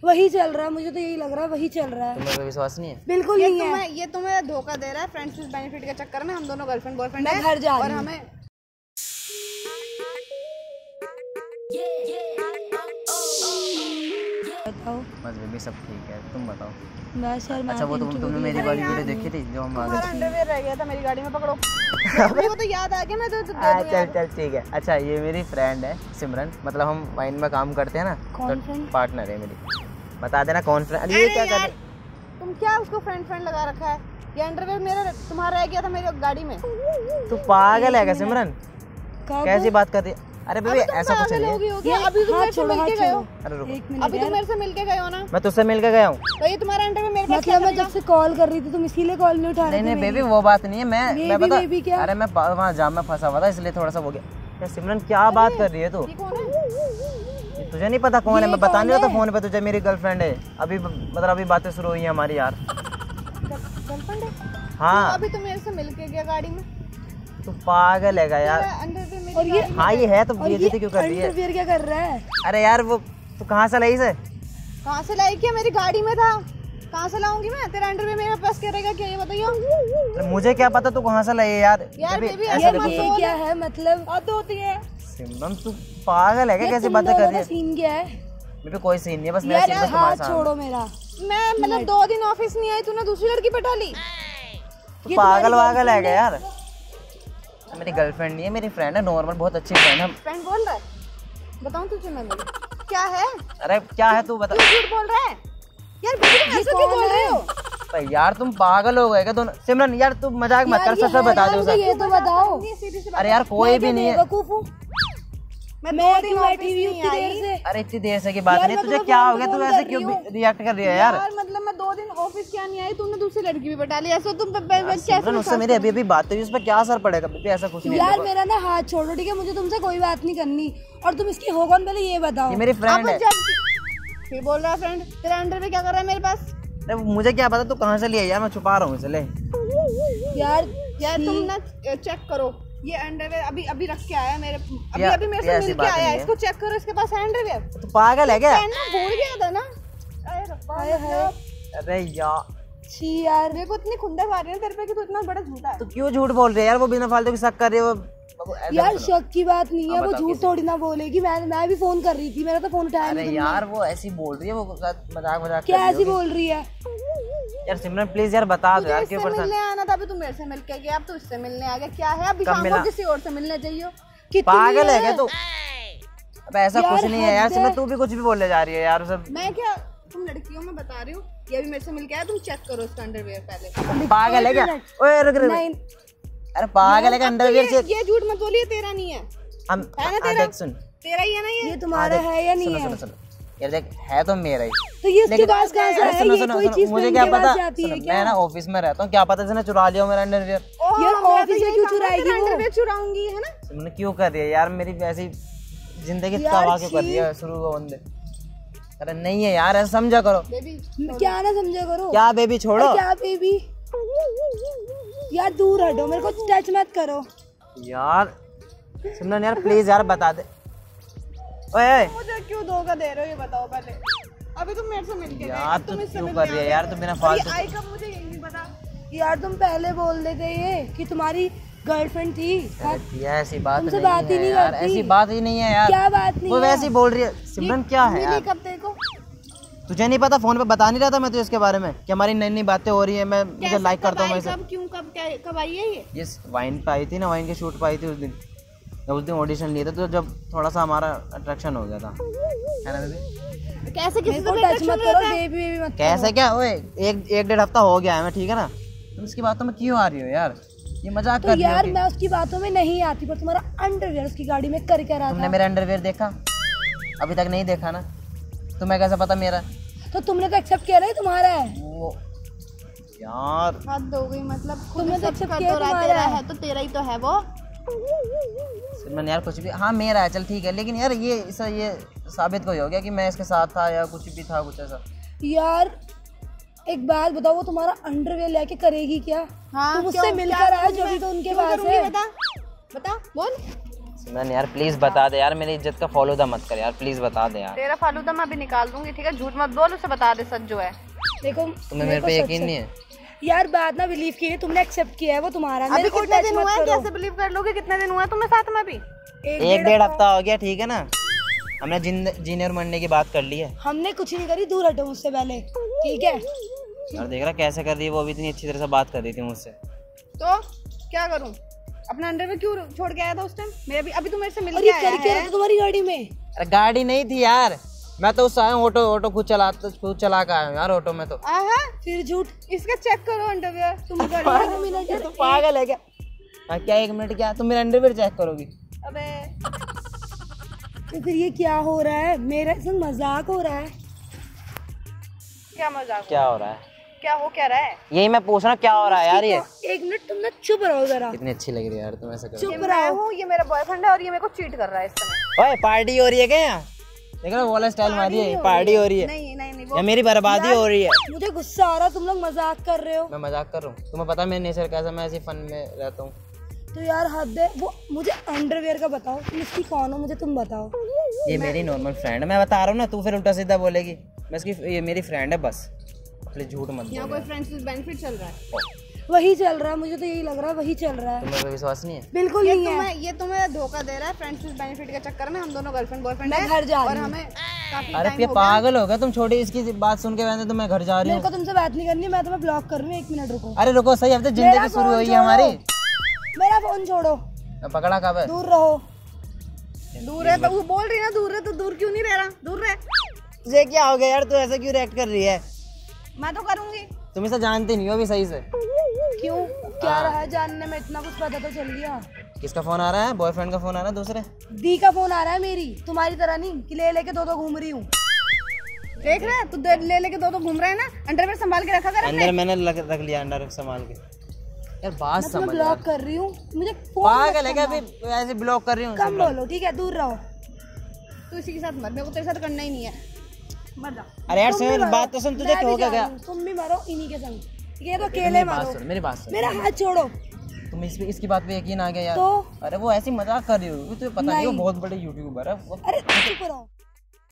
वही चल रहा है, मुझे तो यही लग रहा है वही चल रहा है। तुम्हें विश्वास नहीं है? बिल्कुल नहीं है। ये तुम्हें धोखा दे रहा है। फ्रेंड्स विद बेनिफिट के चक्कर में हम दोनों गर्लफ्रेंड बॉयफ्रेंड मैं घर जा रही और हूँ। हमें बताओ। बस बेबी सब ठीक है, तुम बताओ। बस यार अच्छा वो तुमने मेरी वाली वीडियो देखी थी जो हम आगे? अंडरवेयर रह गया था मेरी गाड़ी में, पकड़ो। मेरे को तो याद आ गया, मैं तो चल ठीक है। अच्छा ये मेरी फ्रेंड है सिमरन, मतलब हम वाइन में काम करते हैं ना, तो पार्टनर है मेरी। बता देना कौन फ्रेंड। अरे ये क्या कर रहे? तुम क्या उसको फ्रेंड लगा रखा है? ये अंडरवेयर मेरा तुम्हारा रह गया था मेरी गाड़ी में। तू पागल है क्या सिमरन? कैसी बात कर रही है? अरे बेबी ऐसा कुछ नहीं है। अभी तुम मेरे से मिलके गए हो। अरे रुको, अभी तुम मेरे से मिलके गए हो ना? मैं तुझसे मिलके गया हूँ। तो ये तुम्हारा अंडरवेयर मेरे पास मतलब मैं जब से कॉल कर रही थी तुम इसीलिए कॉल नहीं उठा रहे थे? नहीं बेबी वो बात नहीं है। मैं बता, क्या? अरे मैं वहाँ जाम में फंसा हुआ था इसलिए थोड़ा सा हो गया। क्या सिमरन क्या बात कर रही है तू? तुझे नहीं पता कौन है? मैं बता नहीं रहा था फोन पे तुझे मेरी गर्लफ्रेंड है। अभी मतलब अभी बातें शुरू हुई है हमारी यार। गर्लफ्रेंड है? हाँ अभी तुम मेरे से मिलके गया गाड़ी में। तू पागल है यार। और ये हाँ ये है तो ये क्यों कर रही है? अंडरवियर क्या कर रहा है? अरे यार वो तू कहाँ से लाई से? कहाँ से लाई? क्या मेरी गाड़ी में था? कहाँ से लाऊंगी मैं? तेरा अंडरवियर मेरे पास क्या रहेगा? क्या ये बताइए। मुझे क्या पता तू कहाँ से लाई यार। बेबी ये क्या है मतलब? हद होती है। सिमरन तू पागल है क्या? कैसी बातें कर रही है? सीन क्या है? बेबी कोई सीन नहीं है, बस मेरा सीन बस तुम्हारे साथ। छोड़ो मेरा। मैं मतलब 2 दिन ऑफिस नहीं आई, तूने दूसरी लड़की पटा ली। तू पागल वागल है क्या यार? मेरी गर्लफ्रेंड नहीं है, मेरी फ्रेंड है, नॉर्मल बहुत अच्छी फ्रेंड है। फ्रेंड बोल रहा है? बताऊं तुझे मैं क्या है? अरे क्या है तू बता। तू झूठ बोल रहा है यार। बेबी ऐसे क्यों बोल रहे हो? तो यार तुम पागल हो गए क्या दोनों? सिमरन यार तू मजाक मत कर, सच बता दो सर। ये तो बताओ। अरे यार कोई भी नहीं है। मैं क्यों बैठी हुई उतनी देर से? अरे इतनी देर से की बात नहीं, तुझे क्या हो गया? तू ऐसे क्यों रिएक्ट कर रही है यार? मतलब मैं 2 दिन ऑफिस क्या नहीं आई, तुमने दूसरी लड़की भी पटा ली। ऐसा तुम कैसे? उससे मेरी अभी बात हुई, उस पर क्या असर पड़ेगा? ऐसा कुछ नहीं यार मेरा ना हाथ छोड़ो ठीक है, मुझे तुमसे कोई बात नहीं करनी। और तुम इसकी हो कौन पहले ये बताओ। ये मेरी फ्रेंड है। फिर बोल रहा है फ्रेंड। तेरा अंडरवेयर क्या कर रहा है मेरे पास? अरे मुझे क्या पता तू कहाँ से लिया यार, मैं छुपा रहा हूँ इसलिए। यार तुम ना चेक करो ये अंडरवेयर अभी रख के आया मेरे अभी मेरे से मिल के आया। इसको चेक करो, इसके पास है अंडरवेयर। तू पागल है क्या? भूल गया था ना। अरे यार यार मेरे को इतनी खुंदक आ रही है तेरे पे कि तू इतना बड़ा झूठा है। तो क्यों झूठ बोल रही है यार? वो बिना फालतू की शक कर रही है वो। यार शक की बात नहीं है, वो झूठ थोड़ी ना बोलेगी। मैं भी फोन कर रही थी, मेरा तो फोन उठाया नहीं। अरे यार वो ऐसी बोल रही है, वो मजाक क्या ऐसी बोल रही है? यार सिमरन प्लीज यार बता दो यार, क्यों परेशान? मिलने आना था, अभी तू मेरे से मिल के गया, अब तू इससे मिलने आ गया। क्या है अभी शाम को किसी और से मिलने चाहिए? पागल है क्या तू? अब ऐसा कुछ नहीं है यार सिमरन, तू भी कुछ भी बोलने जा रही है यार। सब मैं क्या, तुम लड़कियों में बता रही हूँ। ये भी मेरे से मिल के आया, तुम चेक करो इसका अंडरवेयर पहले। पागल है क्या? ओए रुक रुक। अरे पागल है क्या? अंडरवेयर से ये झूठ मत बोलिए, तेरा नहीं है। हम देख सुन, तेरा ही है ना ये तुम्हारा है या नहीं है? यार देख है तो मेरा ही। तो ये इसके पास कहाँ से है? ये कोई चीज मुझे क्या पता? मैं ना ऑफिस में रहता हूँ, क्या पता इसने चुरा लिया मेरा अंडरवियर। यार ऑफिस में क्यों चुराएगी वो? अंडरवियर चुराऊंगी है ना? तुमने क्यों कर रही है यार? मेरी वैसी जिंदगी तबाह क्यों कर रही है शुरू का बंदे? अरे नहीं है यार, ऐसा समझा करो। क्या ना समझा करो? क्या बेबी छोड़ो। क्या बेबी? यार दूर हटो, मेरे को टच मत करो यार। सिमरन यार प्लीज यार बता दे। ओए मुझे क्यों धोखा दे रहे हो ये बताओ पहले। अभी तुम मेरे से मिल के यार तू क्यों कर रही है यार? तू बिना फालतू आई कब मुझे यही नहीं पता यार। तुम पहले बोल देते ये कि तुम्हारी गर्लफ्रेंड थी। ऐसी बात तुमसे बात ही नहीं यार, ऐसी बात ही नहीं है यार। क्या बात नहीं? वो वैसी बोल रही है। सिमरन क्या है यार? कब देखो तुझे नहीं पता? फोन पे बता नहीं रहा था मैं तुझे इसके बारे में कि हमारी नई नई बातें हो रही है। मैं मुझे लाइक करता हूँ। कब आई है ये? वाइन पे आई थी ना, वाइन के शूट पे आई थी उस दिन ऑडिशन लिए थे, तो जब थोड़ा सा हमारा अट्रैक्शन हो गया था, है ना बेबी? कैसे किसी को टच मत करो, बेबी मत। कैसे क्या? ओए एक डेढ़ हफ्ता हो गया है मैं, ठीक है ना? तुम इसकी बातों में क्यों आ रही हो यार? ये मजाक कर रही हो यार? मैं उसकी बातों में नहीं आती, पर तुम्हारा अंडरवियर उसकी गाड़ी में कर क्या रहा था? तुमने मेरा अंडरवियर देखा? अभी तक नहीं देखा ना? तुम्हें कैसे पता मेरा? तो तुमने तो एक्सेप्ट किया ना तुम्हारा है वो यार। हद हो गई, मतलब तुमने तो एक्सेप्ट किया तुम्हारा है तो तेरा ही तो है वो। सिमरन यार कुछ भी, हाँ मेरा है चल ठीक है, लेकिन यार ये साबित कोई हो गया कि मैं इसके साथ था या कुछ भी था, कुछ ऐसा। यार एक बात बताओ, वो तुम्हारा अंडरवेयर लेके करेगी क्या? हाँ, तुम उससे मिलकर आए जो भी तो उनके पास है। बता बोल। सिमरन यार प्लीज बता दे यार, मेरी इज्जत का फालूदा मत कर यार, प्लीज बता दे यार। तेरा फालूदा मैं अभी निकाल दूंगी, ठीक है? झूठ मत बोल, उसे बता दे सच जो है। देखो तुम्हें मेरे पे यकीन नहीं है यार, बात ना बिलीव की है, तुमने एक्सेप्ट किया है, वो तुम्हारा। अभी कितने दिन हुए हैं? कैसे बिलीव कर लोगे? कितने दिन हुए हैं तुम्हें साथ में? अभी 1-1.5 हफ्ता हो गया, ठीक है ना? हमने जीने और मरने की बात कर ली है। हमने कुछ नहीं करी, दूर हटो मुझसे पहले, ठीक है? और देख रहा कैसे कर रही है वो, अभी इतनी अच्छी तरह से बात कर रही थी मुझसे। तो क्या करूं? अपना अंडर में क्यों छोड़ के आया था उस टाइम? मैं अभी तू मेरे से मिल और के ये आया कर क्या है? रहा था तुम्हारी गाड़ी में? अरे गाड़ी नहीं थी यार, मैं तो उससे आया हूँ, ऑटो खुद चला के आया हूँ यार ऑटो में। तो फिर झूठ। इसका चेक करो अंडरवियर। तुम तू पागल है क्या? क्या 1 मिनट क्या तुम मेरा अंडरवियर चेक करोगी? अबे तो फिर ये क्या हो रहा है? मेरे संग मजाक हो रहा है? क्या मजाक? क्या हो रहा है? क्या हो क्या रहा है? यही मैं पूछ रहा हूँ, क्या हो रहा है यार? ये 1 मिनट तुम ना चुप रहो जरा। कितनी अच्छी लग रही है यार तुम ऐसा करो। चुप मैं हूँ, ये मेरा बॉयफ्रेंड है और ये मेरे को चीट कर रहा है इस समय। ओए पार्टी हो रही है क्या यहाँ? देख रहा वाला स्टाइल मारी है, पार्टी हो रही है। नहीं या मेरी बर्बादी हो रही है? मुझे गुस्सा आ रहा, तुम लोग मजाक कर रहे हो। मैं मजाक कर रहा हूँ? तुम्हें पता है मेरा नेचर कैसा, मैं ऐसे फन में रहता हूँ। तो यार हद है। वो मुझे अंडरवियर का बताओ, तुम इसकी कौन हो? मुझे तुम बताओ। ये मेरी नॉर्मल फ्रेंड है, मैं बता रहा हूँ ना, तू फिर उल्टा सीधा बोलेगी। मैं इसकी, ये मेरी फ्रेंड है बस, अपने झूठ मत यहाँ बोल। कोई फ्रेंड्स विद बेनिफिट चल रहा है? वही चल रहा है, मुझे तो यही लग रहा है, वही चल रहा है। तुम्हें कोई विश्वास नहीं है? बिल्कुल नहीं है। ये तुम्हें धोखा दे रहा है। फ्रेंड्स विद बेनिफिट के चक्कर में हम दोनों गर्लफ्रेंड बॉयफ्रेंड हैं घर जा और रही हूँ। हमें काफी अरे टाइम ये हो गया। पागल हो गया तुम? छोटी इसकी बात सुन के वैसे तो मैं घर जा रही मेरे हूँ। को तुमसे बात नहीं करनी, मैं तुम्हें ब्लॉक कर रही हूँ। 1 मिनट रुको। अरे रुको सही, अब तो जिंदगी शुरू हुई है हमारी। मेरा फोन छोड़ो, पकड़ा कब है? दूर रहो। दूर है तो वो बोल रही है ना, दूर है तो दूर क्यों नहीं रह रहा? दूर रह। तुझे क्या हो गया यार, तू ऐसा क्यों रिएक्ट कर रही है? मैं तो करूंगी। तुम इसे जानती नहीं हो अभी सही से। क्यों? क्या रहा है जानने में? इतना कुछ पता तो चल गया। किसका फोन आ रहा है? बॉयफ्रेंड का फोन आ रहा है दूसरे? दी का फोन आ रहा है मेरी, तुम्हारी तरह नहीं कि ले लेके दो घूम रही हूँ। देख रहा है तू, ले लेके दो घूम रहा है ना। अंडरवेयर संभाल के रखा कर। अंदर मैंने रख लिया, अंडर संभाल के। यार बात मैं समझ ब्लॉक कर रही हूँ, मुझे फोन पागल है क्या? अभी ऐसे ब्लॉक कर रही हूँ? कम बोलो, ठीक है? दूर रहो। तू इसी के साथ मत, मेरे को तेरे साथ करना ही नहीं है। मत जा। अरे यार तुम भी सुन, मरो, बात तो सुन, तुझे मैं क्या भी हो जा गया? रही हूँ, तुम भी मरो इन्हीं के संग, ठीक है? तो अकेले मेरी बात मरो। सुन, मेरी बात सुन। मेरा हाथ छोड़ो। तुम इसकी बात पे यकीन आ गया यार? तो अरे वो ऐसी मजाक कर रही हो, तुझे पता नहीं वो बहुत बड़े यूट्यूबर है। अरे चुप रहो।